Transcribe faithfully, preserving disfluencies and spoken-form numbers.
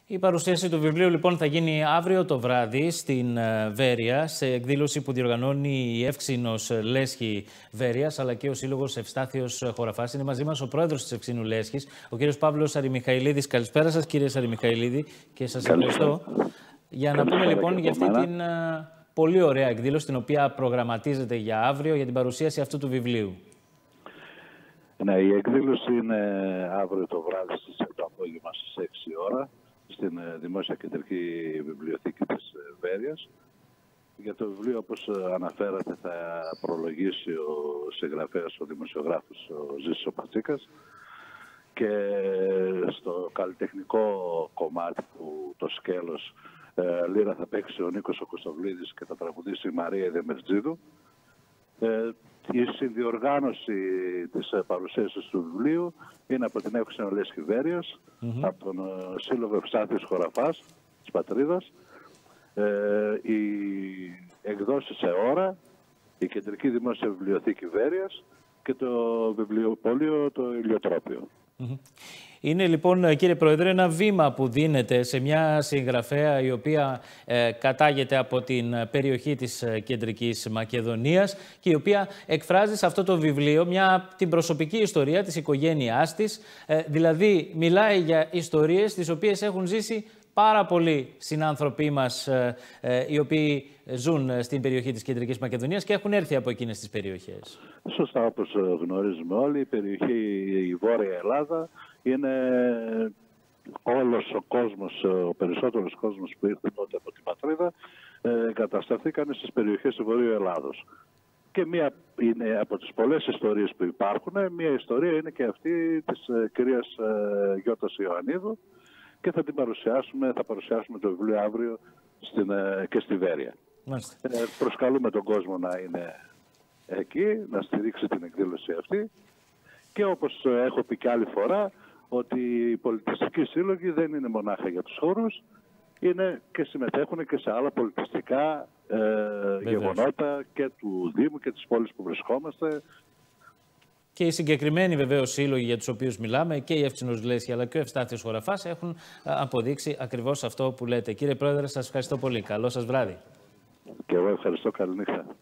Η παρουσίαση του βιβλίου λοιπόν θα γίνει αύριο το βράδυ στην Βέρεια, σε εκδήλωση που διοργανώνει η Εύξηνος Λέσχη Βέρειας, αλλά και ο Σύλλογος Ευστάθιος Χωραφάς. Είναι μαζί μας ο πρόεδρος της Ευξήνου Λέσχης, ο κύριος Παύλος Σαρημιχαηλίδης. Καλησπέρα σας, κύριε Σαρημιχαηλίδη, και σας ευχαριστώ. Για να πούμε λοιπόν για αυτή την uh, πολύ ωραία εκδήλωση, την οποία προγραμματίζεται για αύριο, για την παρουσίαση αυτού του βιβλίου. Ναι, η εκδήλωση είναι αύριο το βράδυ στις έξι το απόγευμα στις έξι ώρα στην Δημόσια Κεντρική Βιβλιοθήκη της Βέρειας. Για το βιβλίο, όπως αναφέρατε, θα προλογίσει ο συγγραφέας, ο δημοσιογράφος, ο Ζήσης ο Πατσίκας, και στο καλλιτεχνικό κομμάτι που το σκέλος ε, λίρα θα παίξει ο Νίκος ο Κωστοβλίδης και θα τραγουδήσει η Μαρία Δεμερτζίδου. Ε, η συνδιοργάνωση της παρουσίασης του βιβλίου είναι από την Εύξηνο Λέσχη Βέρειας, mm-hmm. από τον Σύλλογο Ευστάθιος Χωραφάς της Πατρίδας. Ε, οι εκδόσεις σε ώρα, η Κεντρική Δημόσια Βιβλιοθήκη Βέρειας και το βιβλιοπωλείο το Ηλιοτρόπιο. Mm-hmm. Είναι λοιπόν, κύριε Πρόεδρε, ένα βήμα που δίνεται σε μια συγγραφέα η οποία ε, κατάγεται από την περιοχή της Κεντρικής Μακεδονίας και η οποία εκφράζει σε αυτό το βιβλίο μια, την προσωπική ιστορία της οικογένειάς της. Ε, δηλαδή μιλάει για ιστορίες τις οποίες έχουν ζήσει πάρα πολλοί συνάνθρωποι μας ε, ε, οι οποίοι ζουν στην περιοχή της Κεντρικής Μακεδονίας και έχουν έρθει από εκείνες τις περιοχές. Σωστά, όπως γνωρίζουμε όλοι, η περιοχή, η Βόρεια Ελλάδα, είναι όλος ο κόσμος, ο περισσότερος κόσμος που ήρθε τότε από την πατρίδα, ε, κατασταθήκαν στις περιοχές του Βορείου Ελλάδος. Και μία είναι από τις πολλές ιστορίες που υπάρχουν, μία ιστορία είναι και αυτή της ε, κυρίας ε, Γιώτας Ιωαννίδου, και θα την παρουσιάσουμε, θα παρουσιάσουμε το βιβλίο αύριο στην, ε, και στη Βέρεια. Ε, προσκαλούμε τον κόσμο να είναι εκεί, να στηρίξει την εκδήλωση αυτή, και όπως έχω πει και άλλη φορά, ότι οι πολιτιστικοί σύλλογοι δεν είναι μονάχα για τους χώρους, είναι και συμμετέχουν και σε άλλα πολιτιστικά ε, γεγονότα και του Δήμου και της πόλης που βρισκόμαστε. Και οι συγκεκριμένοι βεβαίως σύλλογοι για τους οποίους μιλάμε, και η Εύξηνος Λέσχη αλλά και ο Ευστάθιος Χωραφάς, έχουν αποδείξει ακριβώς αυτό που λέτε. Κύριε Πρόεδρε, σας ευχαριστώ πολύ. Καλό σας βράδυ. Και εγώ ευχαριστώ. Καληνύχτα.